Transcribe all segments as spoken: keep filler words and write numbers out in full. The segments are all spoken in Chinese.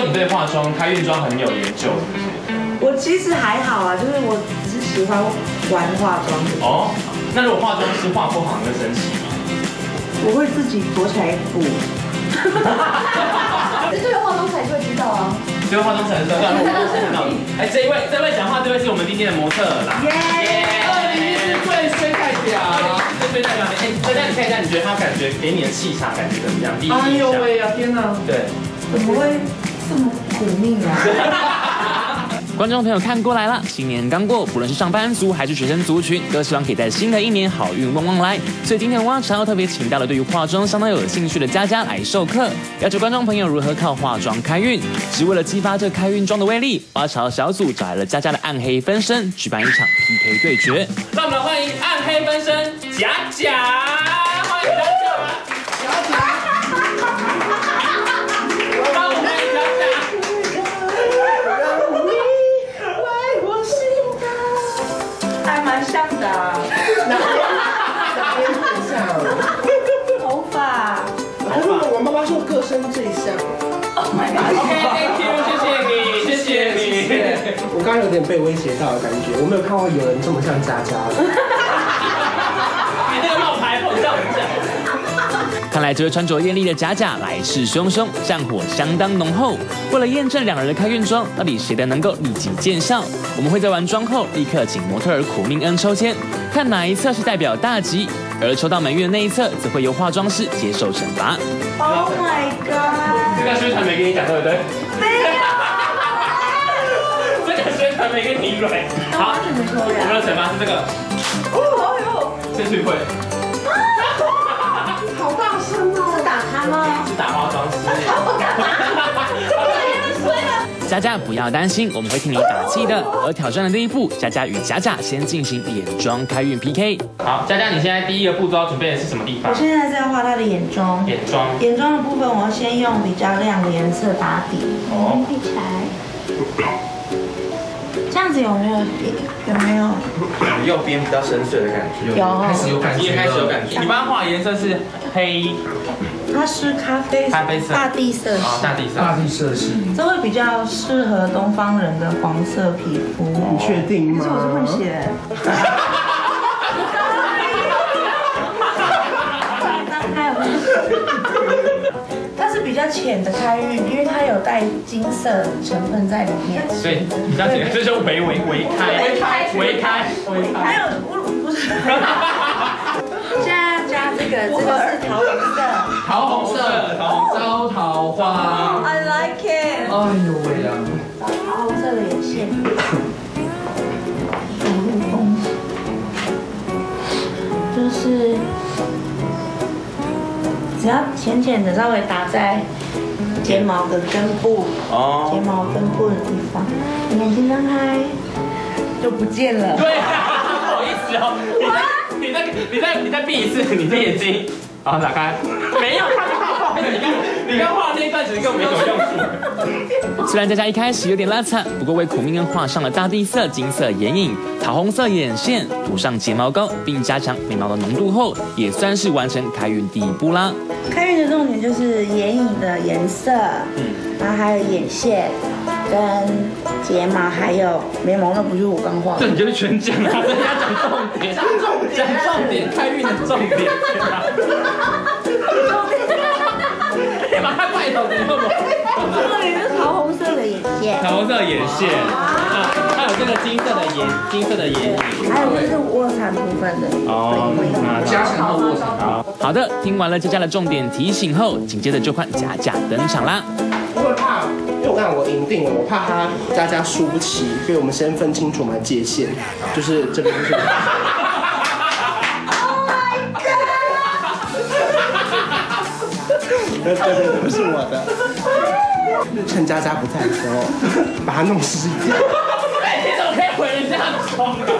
你对化妆、开运妆很有研究，是不是？ 我其实还好啊，就是我只是喜欢玩化妆。 哦，那如果化妆师画不好，你会生气吗？ 我会自己躲起来补。 这个化妆才会知道啊。 只有化妆才知道。我我看到，哎，这一位，这位讲话，这位是我们今天的模特啦。耶！二零一四最衰代表，最衰代表。哎，大家你看一下，你觉得他感觉给你的气场感觉怎么样？第一印象。哎呦喂呀，天哪！对。 怎么会这么苦命啊？ 观众朋友看过来了，新年刚过，不论是上班族还是学生族群，都希望可以在新的一年好运旺旺来。所以今天蛙潮特别请到了对于化妆相当有兴趣的佳佳来授课，要求观众朋友如何靠化妆开运。只为了激发这开运妆的威力，蛙潮小组找来了佳佳的暗黑分身，举办一场 P K 对决。 让我们欢迎暗黑分身佳佳，欢迎佳佳，佳佳。 蛮像的、啊，哪边很像？头发， 我妈妈说各生最像。 Oh my god！ OK，Thank you， 谢谢你，谢谢你。 我刚刚有点被威胁到的感觉，我没有看过有人这么像佳佳的。 你那个冒牌好像很像。 看来这位穿着艳丽的佳佳来势汹汹，战火相当浓厚。为了验证两人的开运妆到底谁的能够立即见效，我们会在完妆后立刻请模特儿苦命恩抽签，看哪一侧是代表大吉，而抽到霉运的那一侧则会由化妆师接受惩罚。 Oh my god！ 这个宣传没跟你讲对不对？ 没有。 这个宣传没跟你蕊。好，我们的惩罚是这个。 哦哟， 这是会。 好大声哦！是打他吗？ 是打化妆师。 我干嘛？ 佳佳不要担心，我们会替你打气的。而挑战的第一步，佳佳与佳佳先进行眼妆开运 P K。 好，佳佳，你现在第一个步骤要准备的是什么地方？ 我现在是要画他的眼妆。 眼妆。 眼妆的部分，我要先用比较亮的颜色打底，眼睛闭起来。这样子有没有有没有？ 右边比较深邃的感觉。 有， 开始有感觉。 你也开始有感觉。你帮他画的颜色是黑。 它是咖啡咖啡色， 大地色系。 哦，大地色， 大地色系。 这会比较适合东方人的黄色皮肤。 你确定吗？ 可是我是混血。它是比较浅的开运，因为它有带金色成分在里面。 对，比较浅，这就微微微开，微开，微开，微开。 还有不不是。现在要加这个，这个是桃红色。 桃红色，桃红招桃花。 I like it。 哎呦喂呀！ 桃红色的眼线。走路风。就是只要浅浅的稍微打在睫毛的根部，哦，睫毛根部的地方，眼睛张开就不见了。 对啊，不好意思哦，你再你再你再闭一次，你的眼睛，好打开，没有看到，你刚你刚画那一段其实根本没什么用处。 虽然佳佳一开始有点拉惨，不过为苦命恩画上了大地色、金色眼影、桃红色眼线，涂上睫毛膏，并加强眉毛的浓度后，也算是完成开运第一步啦。 开运的重点就是眼影的颜色，嗯，然后还有眼线跟睫毛，还有眉毛，那不就是我刚画的？ 这你就是全讲啊，人家讲重点，讲重点，讲重点，开运的重点。你把它快手给我。 重点是桃红色的眼线， 桃红色眼线，啊，还有这个金色的眼，金色的眼影， 还有就是卧蚕部分的哦， 加强后卧蚕。 好， 好的，听完了佳佳的重点提醒后，紧接着就换佳佳登场啦。 我会怕，因为我刚才我赢定了，我怕他佳佳输不起，所以我们先分清楚我们的界限，就是这边就是。对对对，不是我的，就趁佳佳不在的时候，把它弄湿一点。 哎，你怎么可以毁人家的妆啊？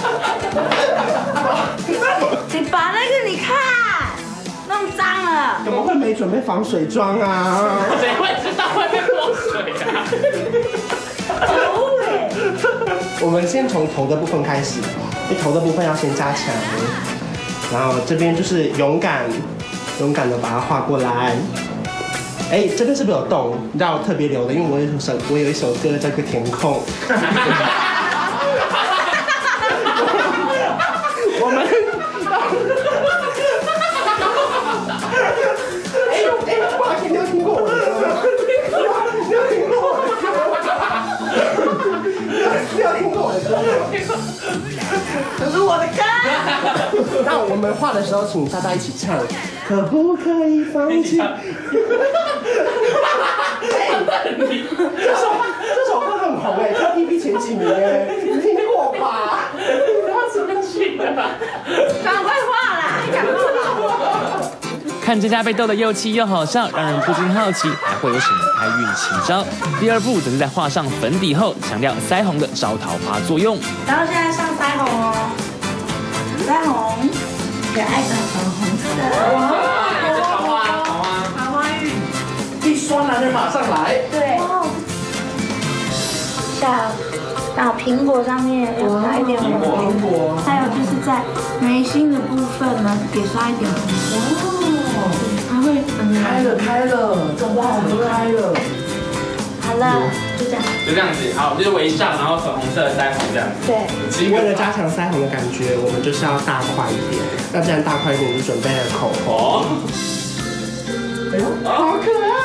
你把那个你看弄脏了， 怎么会没准备防水霜啊？ 谁会知道会被泼水啊？ 可恶哎！ 我们先从头的部分开始，因为头的部分要先加强，然后这边就是勇敢。勇敢的把它画过来， 哎，这边是不是有洞？你知道我特别留的，因为我有一首我有一首歌叫做《填空》。我们。哎哎，不好意思，你有听过我的歌吗？你有听过我的歌吗？你有听过我的歌吗？ 这是我的歌。 那我们画的时候，请大家一起唱。可不可以放弃？哎，这首这首歌很红哎 ，K T V 前几名哎，你听过吧？ 不要生气了， 赶快画啦，赶快画。 看这家被逗得又气又好笑，让人不禁好奇还会有什么开运奇招。第二步则是在画上粉底后，强调腮红的招桃花作用。 然后现在上腮红哦，腮红，可爱的粉红色。哇， 桃花，桃花， 桃花运， 一刷男人马上来。 对。小小苹果上面要撒一点红苹果，还有就是在眉心的部分呢，也刷一点红色。哦，它会开了开了，这哇，我们开了。 好了，就这样。 就这样子，好，就是微笑，然后粉红色的腮红这样子。 对。 为了加强腮红的感觉，我们就是要大块一点。那既然大块一点，就准备了口红。哎呦，好可爱！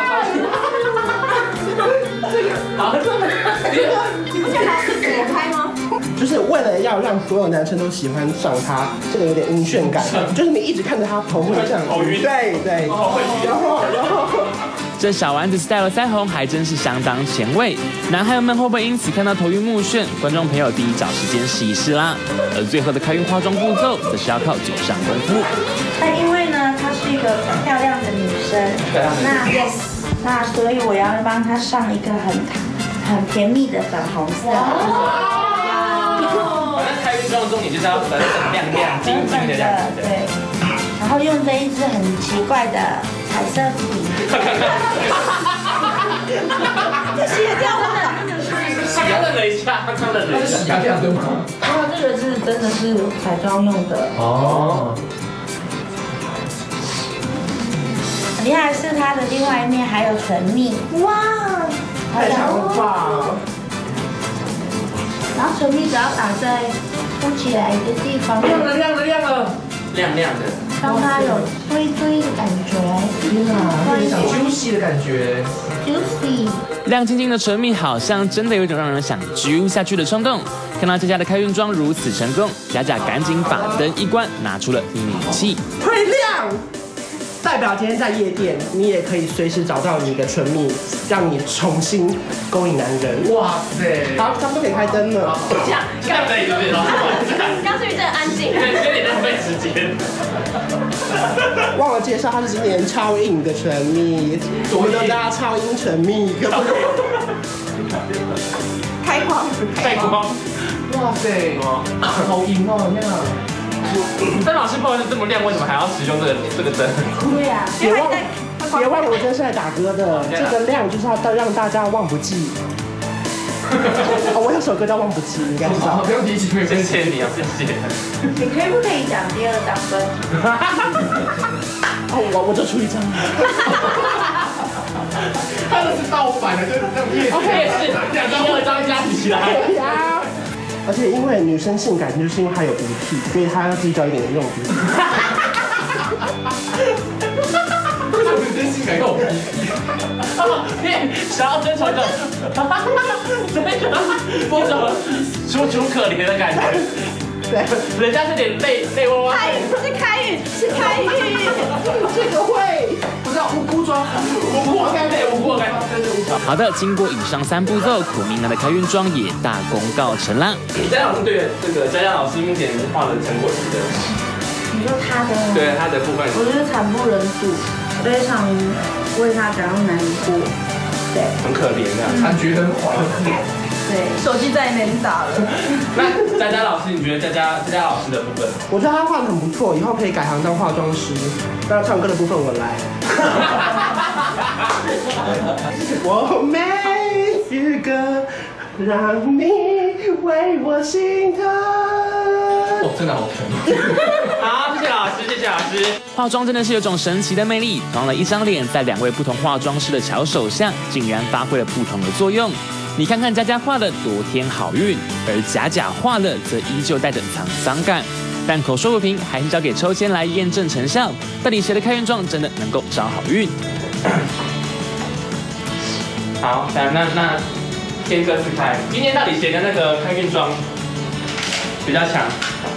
这个好，这个你不觉得它是解开吗？ 就是为了要让所有男生都喜欢上它，这个有点晕眩感，就是你一直看着它头会这样头晕， 对对，头会晕，然后然后。 这小丸子 style 腮红还真是相当前卫，男孩们会不会因此看到头晕目眩？观众朋友第一找时间试一试啦。而最后的开运化妆步骤，则是要靠嘴上功夫。 那因为呢，她是一个漂亮的女生，那 yes， 那所以我要帮她上一个很很甜蜜的粉红色。 反正开运妆的重点就是要粉粉亮亮、晶晶的这样子。 对。然后用这一支很奇怪的彩色笔，这卸掉了， 他刚愣了一下，他刚愣了一下。洗掉的吗？ 然后这个是真的是彩妆用的。哦。很厉害是它的另外一面还有唇蜜，哇， 太强了吧！ 然后唇蜜只要打在凸起来的地方， 亮了亮了亮了， 亮亮的。 让它有堆堆的感觉， 天哪，有点 juicy 的感觉 ，juicy。 亮晶晶的唇蜜好像真的有一种让人想揪下去的冲动。看到这家的开运妆如此成功，佳佳赶紧把灯一关，拿出了秘密武器， 推亮，代表今天在夜店，你也可以随时找到你的唇蜜，让你重新勾引男人。哇塞！好，差不多可以开灯了。 这样，这样可以是不是？ 刚是一阵安静， 对，有点浪费时间。 忘了介绍，它是今年超硬的唇蜜，我们都叫它超硬唇蜜。 开光， 开光。 哇塞，好硬哦，那样。 但老师不管是这么亮，为什么还要使用这个这个灯？ 对呀， 别忘别忘了，我真是来打歌的。这个亮就是要让大家忘不记。哦，我有首歌叫《忘不记》，你应该知道。 不用提醒，谢谢你啊，谢谢。 你可以不可以讲第二张分？ 哦，我我就出一张。他的是盗版的，就是这样夜市两张二张加起来。 对呀。而且因为女生性感，就是因为她有鼻涕，所以她要计较一点用鼻涕。女生性感又有鼻涕。 你想要追求一种，追求一种楚楚可怜的感觉。对，人家是点泪泪汪汪。 开不是开运，是开运。 这个会，不是无辜妆，无辜该配，无辜该好的，经过以上三步骤，苦命男的开运妆也大功告成啦。 佳佳老师对这个佳佳老师目前画的成果是的， 你说他的？ 对他的部分， 我觉得惨不忍睹，非常为他感到难过。对， 很可怜的， 残局很滑。 对，手机在那边打了。 那佳佳老师，你觉得佳佳佳佳老师的部分？ 我觉得他画的很不错，以后可以改行当化妆师。那唱歌的部分我来。我没资格让你为我心疼。哦，真的好疼。 好，谢谢老师，谢谢老师。 师。 化妆真的是有种神奇的魅力，同样的一张脸，在两位不同化妆师的巧手下，竟然发挥了不同的作用。你看看佳佳画的多添好运，而假假画的则依旧带着沧桑感。但口说不平，还是交给抽签来验证成效。到底谁的开运妆真的能够招好运？ 好，那那那天各自开，今天到底谁的那个开运妆比较强？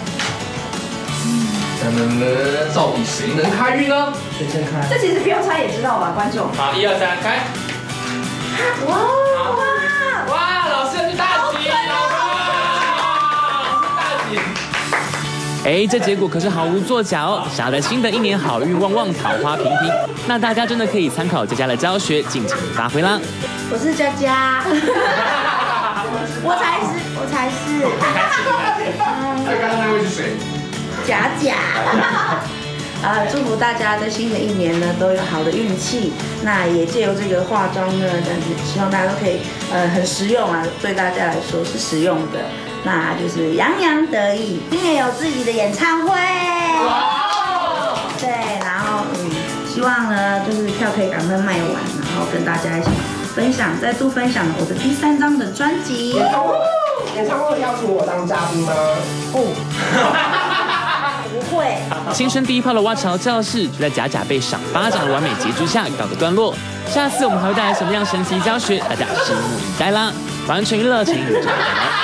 嗯，到底谁能开运呢？ 谁先开？ 这其实不用猜也知道吧，观众。 好，一二三，开！ 哇哇！ 哇，老师是大吉，哇，大吉！ 哎，这结果可是毫无作假哦！想要在新的一年好运旺旺、桃花平平，那大家真的可以参考佳佳的教学，尽情发挥啦！ 我是佳佳，我才是，我才是。 那刚刚那位是谁？ 假假。啊，祝福大家在新的一年呢都有好的运气。那也借由这个化妆呢，但是希望大家都可以呃很实用啊，对大家来说是实用的。那就是洋洋得意，今年有自己的演唱会。对，然后嗯，希望呢就是票可以赶快卖完，然后跟大家一起分享，再度分享我的第三张的专辑。 演唱会邀请我当嘉宾吗？ 不。不会。 新春第一炮的挖巢教室，就在假假被赏巴掌的完美结局下告个段落。下次我们还会带来什么样神奇教学？大家拭目以待啦！完全娱乐，请你们